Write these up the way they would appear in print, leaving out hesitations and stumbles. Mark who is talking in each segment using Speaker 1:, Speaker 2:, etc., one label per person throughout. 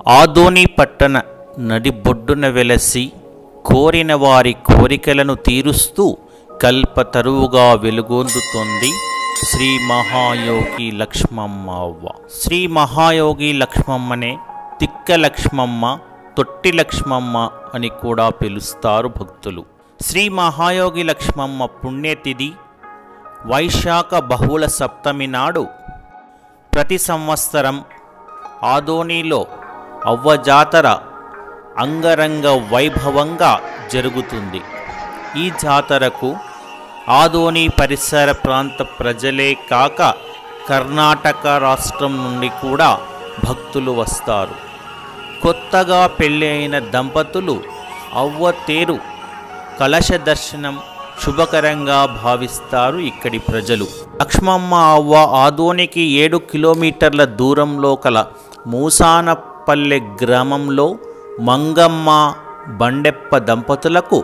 Speaker 1: ఆదోని పట్టణ నడిబొడ్డున వెలసి కోరిన వారి కోరికలను తీరుస్తూ కల్పతరువుగా వెలుగొందుతోంది శ్రీ మహాయోగి లక్ష్మమ్మ అవ్వ. శ్రీ మహాయోగి లక్ష్మమ్మనే తిక్క లక్ష్మమ్మ, తొట్టి లక్ష్మమ్మ అని కూడా పిలుస్తారు భక్తులు. శ్రీ మహాయోగి లక్ష్మమ్మ పుణ్యతిథి వైశాఖ బహుళ సప్తమి నాడు ప్రతి సంవత్సరం ఆదోనిలో అవ్వ జాతర అంగరంగ వైభవంగా జరుగుతుంది. ఈ జాతరకు ఆదోని పరిసర ప్రాంత ప్రజలే కాక కర్ణాటక రాష్ట్రం నుండి కూడా భక్తులు వస్తారు. కొత్తగా పెళ్ళి అయిన దంపతులు అవ్వ తేరు కలశ దర్శనం శుభకరంగా భావిస్తారు ఇక్కడి ప్రజలు. లక్ష్మమ్మ అవ్వ ఆదోనికి 7 కిలోమీటర్ల దూరంలో కల మూసానపల్లె గ్రామంలో మంగమ్మ బండెప్ప దంపతులకు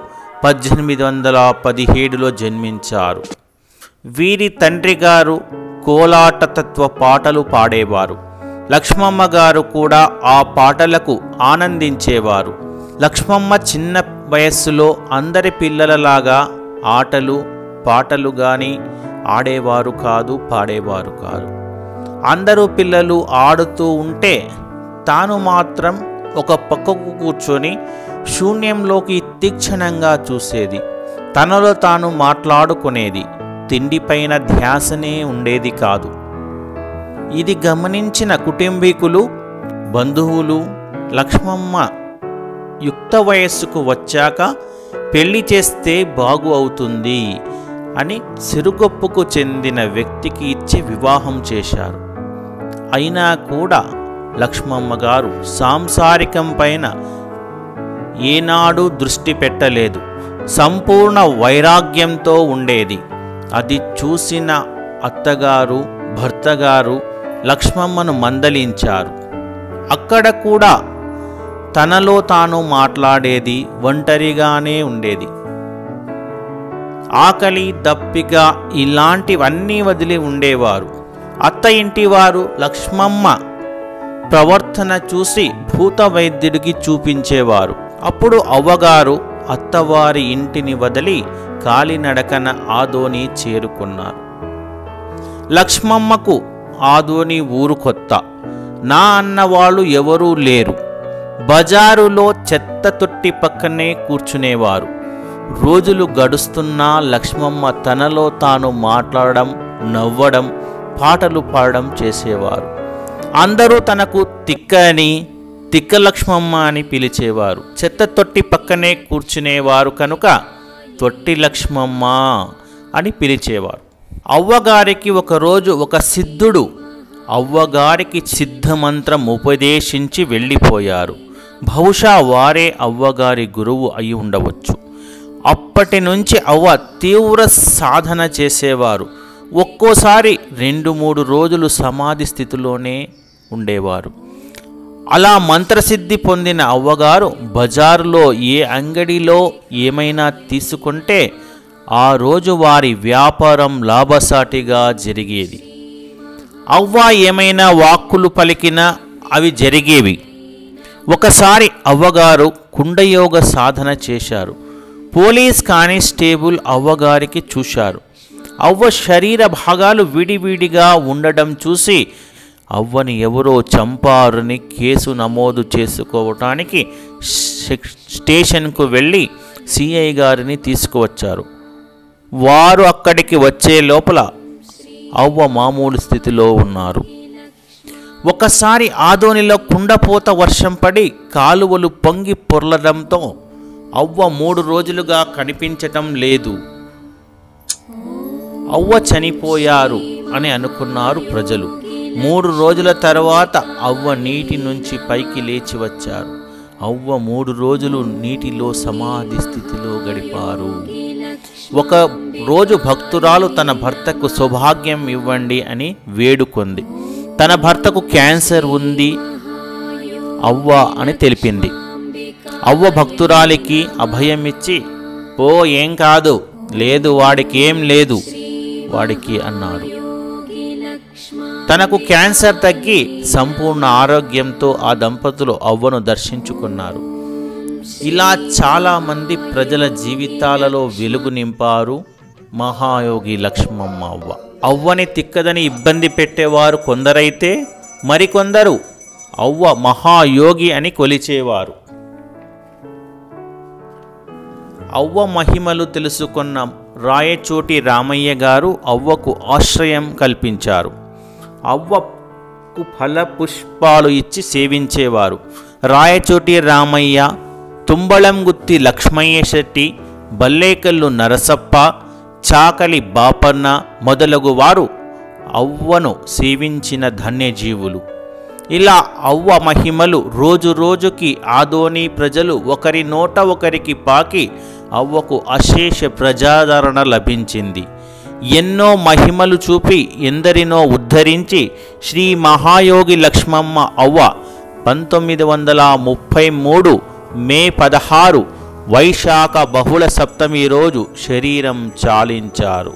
Speaker 1: 1817లో జన్మించారు. వీరి తండ్రి గారు కోలాటతత్వ పాటలు పాడేవారు. లక్ష్మమ్మ గారు కూడా ఆ పాటలకు ఆనందించేవారు. లక్ష్మమ్మ చిన్న వయస్సులో అందరి పిల్లలలాగా ఆటలు పాటలు కానీ ఆడేవారు కాదు, పాడేవారు కాదు. అందరూ పిల్లలు ఆడుతూ ఉంటే తాను మాత్రం ఒక పక్కకు కూర్చొని శూన్యంలోకి తీక్షణంగా చూసేది. తనలో తాను మాట్లాడుకునేది. తిండిపైన ధ్యాసనే ఉండేది కాదు. ఇది గమనించిన కుటుంబీకులు, బంధువులు లక్ష్మమ్మ యుక్త వయస్సుకు వచ్చాక పెళ్లి చేస్తే బాగు అవుతుంది అని సిరుగొప్పుకు చెందిన వ్యక్తికి ఇచ్చి వివాహం చేశారు. అయినా కూడా లక్ష్మమ్మ గారు సాంసారికం పైన ఏనాడు దృష్టి పెట్టలేదు. సంపూర్ణ వైరాగ్యంతో ఉండేది. అది చూసిన అత్తగారు, భర్తగారు లక్ష్మమ్మను మందలించారు. అక్కడ కూడా తనలో తాను మాట్లాడేది, ఒంటరిగానే ఉండేది. ఆకలి, దప్పిక ఇలాంటివన్నీ వదిలి ఉండేవారు. అత్త ఇంటి వారు లక్ష్మమ్మ ప్రవర్తన చూసి భూత వైద్యుడికి చూపించేవారు. అప్పుడు అవ్వగారు అత్తవారి ఇంటిని వదిలి కాలినడకన ఆదోని చేరుకున్నారు. లక్ష్మమ్మకు ఆదోని ఊరు కొత్త. నా అన్నవాళ్ళు ఎవరూ లేరు. బజారులో చెత్త తొట్టి పక్కనే కూర్చునేవారు. రోజులు గడుస్తున్నా లక్ష్మమ్మ తనలో తాను మాట్లాడడం, నవ్వడం, పాటలు పాడడం చేసేవారు. అందరూ తనకు తిక్క అని, తిక్క లక్ష్మమ్మ అని పిలిచేవారు. చెత్త తొట్టి పక్కనే కూర్చునేవారు కనుక తొట్టి లక్ష్మమ్మ అని పిలిచేవారు. అవ్వగారికి ఒకరోజు ఒక సిద్ధుడు అవ్వగారికి సిద్ధమంత్రం ఉపదేశించి వెళ్ళిపోయారు. బహుశా వారే అవ్వగారి గురువు అయి ఉండవచ్చు. అప్పటి నుంచి అవ్వ తీవ్ర సాధన చేసేవారు. ఒక్కోసారి 2-3 రోజులు సమాధి స్థితిలోనే ఉండేవారు. అలా మంత్రసిద్ధి పొందిన అవ్వగారు బజారులో ఏ అంగడిలో ఏమైనా తీసుకుంటే ఆ రోజు వారి వ్యాపారం లాభసాటిగా జరిగేది. అవ్వ ఏమైనా వాక్కులు పలికినా అవి జరిగేవి. ఒకసారి అవ్వగారు కుండయోగ సాధన చేశారు. పోలీస్ కానిస్టేబుల్ అవ్వగారికి చూశారు. అవ్వ శరీర భాగాలు విడివిడిగా ఉండడం చూసి అవ్వని ఎవరో చంపారని కేసు నమోదు చేసుకోవటానికి స్టేషన్కు వెళ్ళి సిఐ గారిని తీసుకువచ్చారు. వారు అక్కడికి వచ్చే లోపల అవ్వ మామూలు స్థితిలో ఉన్నారు. ఒకసారి ఆదోనిలో కుండపోత వర్షం పడి కాలువలు పొంగి పొర్లడంతో అవ్వ 3 రోజులుగా కనిపించటం లేదు. అవ్వ చనిపోయారు అని అనుకున్నారు ప్రజలు. 3 రోజుల తర్వాత అవ్వ నీటి నుంచి పైకి లేచి వచ్చారు. అవ్వ 3 రోజులు నీటిలో సమాధి స్థితిలో గడిపారు. ఒక రోజు భక్తురాలు తన భర్తకు సౌభాగ్యం ఇవ్వండి అని వేడుకొంది. తన భర్తకు క్యాన్సర్ ఉంది అవ్వ అని తెలిపింది. అవ్వ భక్తురాలికి అభయం ఇచ్చి, ఓ ఏం కాదు, లేదు వాడికి ఏం లేదు వాడికి అన్నారు. తనకు క్యాన్సర్ తగ్గి సంపూర్ణ ఆరోగ్యంతో ఆ దంపతులు అవ్వను దర్శించుకున్నారు. ఇలా చాలామంది ప్రజల జీవితాలలో వెలుగు నింపారు మహాయోగి లక్ష్మమ్మ అవ్వ. అవ్వని తిక్కదని ఇబ్బంది పెట్టేవారు కొందరైతే మరికొందరు అవ్వ మహాయోగి అని కొలిచేవారు. అవ్వ మహిమలు తెలుసుకున్న రాయచోటి రామయ్య గారు అవ్వకు ఆశ్రయం కల్పించారు. అవ్వకు ఫల పుష్పాలు ఇచ్చి సేవించేవారు. రాయచోటి రామయ్య, తుంబళంగుత్తి లక్ష్మయ్య శెట్టి, బల్లేకల్లు నరసప్ప, చాకలి బాపన్న మొదలగు వారు అవ్వను సేవించిన ధన్యజీవులు. ఇలా అవ్వ మహిమలు రోజు రోజుకి ఆదోని ప్రజలు ఒకరి నోట ఒకరికి పాకి అవ్వకు అశేష ప్రజాదరణ లభించింది. ఎన్నో మహిమలు చూపి ఎందరినో ఉద్ధరించి శ్రీ మహాయోగి లక్ష్మమ్మ అవ్వ 1933 మే 16 వైశాఖ బహుళ సప్తమి రోజు శరీరం చాలించారు.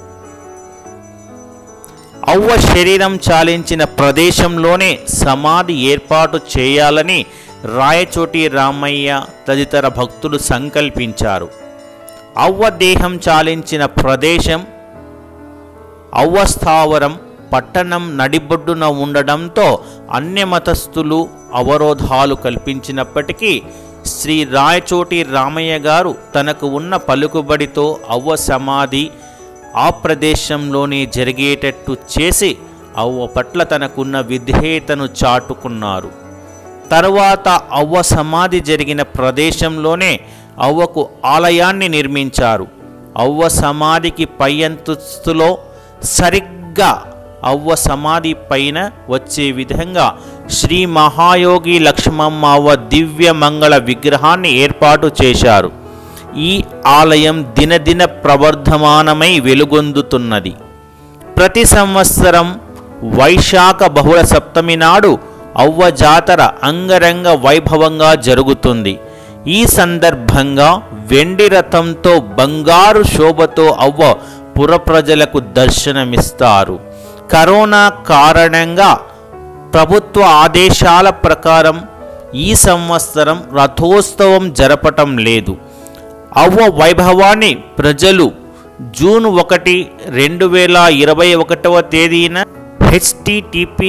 Speaker 1: అవ్వ శరీరం చాలించిన ప్రదేశంలోనే సమాధి ఏర్పాటు చేయాలని రాయచోటి రామయ్య తదితర భక్తులు సంకల్పించారు. అవ్వ దేహం చాలించిన ప్రదేశం అవ్వ స్థావరం పట్టణం నడిబొడ్డున ఉండడంతో అన్యమతస్థులు అవరోధాలు కల్పించినప్పటికీ శ్రీ రాయచోటి రామయ్య గారు తనకు ఉన్న పలుకుబడితో అవ్వ సమాధి ఆ ప్రదేశంలోనే జరిగేటట్టు చేసి అవ్వ పట్ల తనకున్న విధేయతను చాటుకున్నారు. తరువాత అవ్వ సమాధి జరిగిన ప్రదేశంలోనే అవ్వకు ఆలయాన్ని నిర్మించారు. అవ్వ సమాధికి పై అంతస్తులో సరిగ్గా అవ్వ సమాధి పైన వచ్చే విధంగా శ్రీ మహాయోగి లక్ష్మమ్మ అవ్వ దివ్య మంగళ విగ్రహాన్ని ఏర్పాటు చేశారు. ఈ ఆలయం దినదిన ప్రవర్ధమానమై వెలుగొందుతున్నది. ప్రతి సంవత్సరం వైశాఖ బహుళ సప్తమి నాడు అవ్వ జాతర అంగరంగ వైభవంగా జరుగుతుంది. ఈ సందర్భంగా వెండి రథంతో బంగారు శోభతో అవ్వ పుర ప్రజలకు దర్శనమిస్తారు. కరోనా కారణంగా ప్రభుత్వ ఆదేశాల ప్రకారం ఈ సంవత్సరం రథోత్సవం జరపటం లేదు. అవ్వ వైభవాన్ని ప్రజలు జూన్ 1, 2021 తేదీన http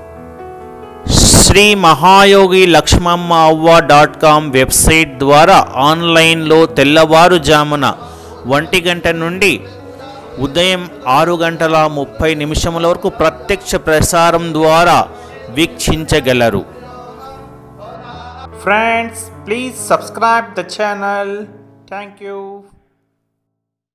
Speaker 1: శ్రీ మహాయోగి లక్ష్మమ్మ అవ్వ.com వెబ్సైట్ ద్వారా ఆన్లైన్లో తెల్లవారుజామున 1 గంట నుండి ఉదయం 6:30 వరకు ప్రత్యక్ష ప్రసారం ద్వారా వీక్షించగలరు. Friends, please subscribe the channel. Thank you.